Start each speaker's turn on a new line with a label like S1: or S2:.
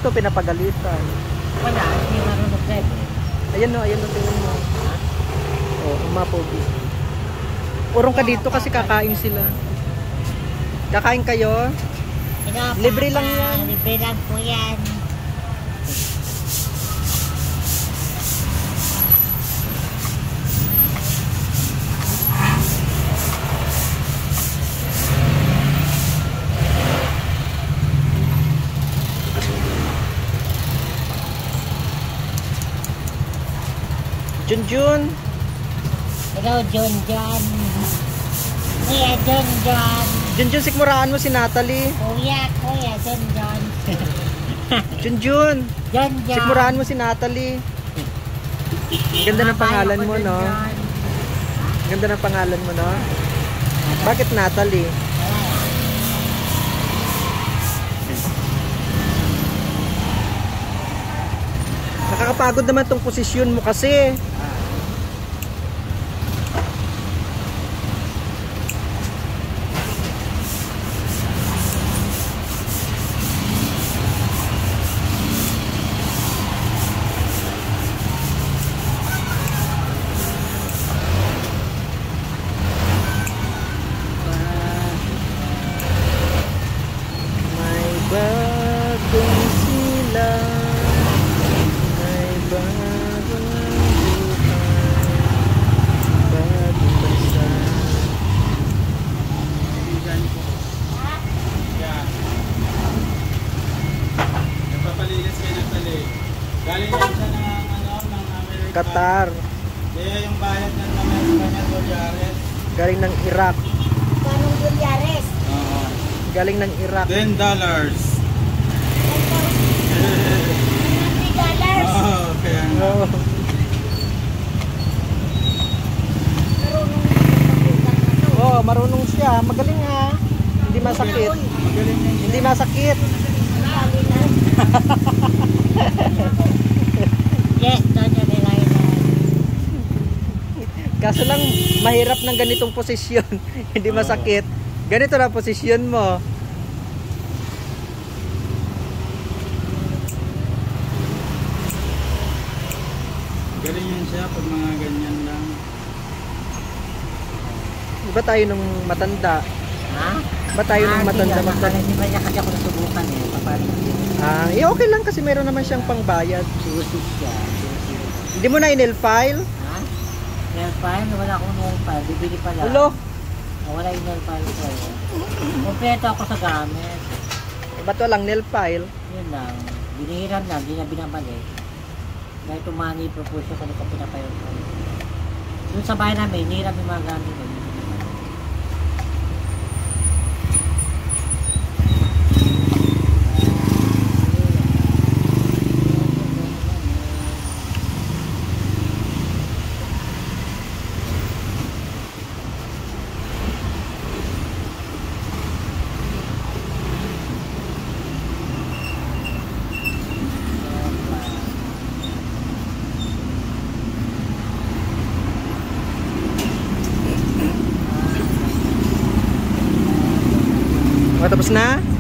S1: to pinapagalitan?
S2: Wala, hindi marunong drive eh.
S1: Ayan o, tingnan mo. Oh, umapogi. Urong ka dito kasi kakain sila. Kakain kayo? Libre lang yan.
S2: Libre lang po yan.
S1: Junjun.
S2: Hello, Junjun. Kuya, Junjun.
S1: Junjun, sikmuraan mo si Natalie.
S2: Kuya, Junjun.
S1: Junjun.
S2: Junjun.
S1: Sikmuraan mo si Natalie. Ganda ng pangalan mo, no? Ganda ng pangalan mo, no? Bakit Natalie? Nakakapagod naman tong posisyon mo kasi. May bagong sila.
S3: Galing yan siya ng Amerika.
S1: Qatar.
S3: Kaya yung bayad ng Amerika niya, $2.
S1: Galing ng Iraq.
S2: Anong $2?
S1: Galing ng Iraq.
S3: $10.
S2: $3.
S3: Oo, kaya nga.
S1: Oh. Oh, marunong siya. Magaling ha. Hindi masakit.
S3: Magaling yan.
S1: Hindi masakit.
S2: Yes, Doña Delilah.
S1: Kaso lang mahirap ng ganitong posisyon. Hindi masakit. Ganito na posisyon mo.
S3: Galing yan siya pag mga ganyan lang.
S1: Iba tayo nung matanda.
S2: Ha?
S1: Iba tayo nung matanda magdala.
S2: Hindi ba niya kasi ako nasubukan eh. Papalit din.
S1: Okay lang kasi meron naman siyang pangbayad.
S2: Susi siya.
S1: Hindi mo na in-nail file?
S2: Ha? Nail file? Wala akong nail file. Bibili pala.
S1: Ulo.
S2: Wala yung nail file ko eh. Kompleto ako sa gamit.
S1: Ba't walang nail file?
S2: Yun lang. Binihiram lang. Hindi na binabalik. Dahil tumani proposal ko nito pinapayon ko. Doon sa bahay namin, hinihiram yung mga gamit ko.
S1: Tapos na?